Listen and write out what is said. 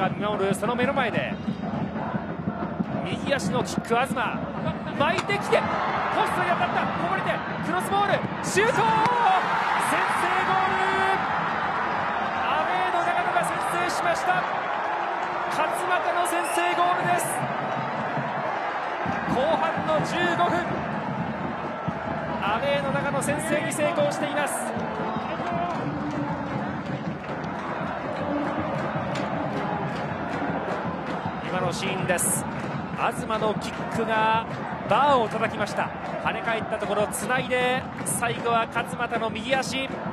が見守るその目の前で右足のキック、東巻いてきてポストに当たった、こぼれてクロスボール、シュート、先制ゴール、アウェーの長野が先制しました。勝俣の先制ゴールです。後半の15分、アウェーの長野先制に成功しています。今のシーンです。東のキックがバーを叩きました。跳ね返ったところつないで、最後は勝俣の右足。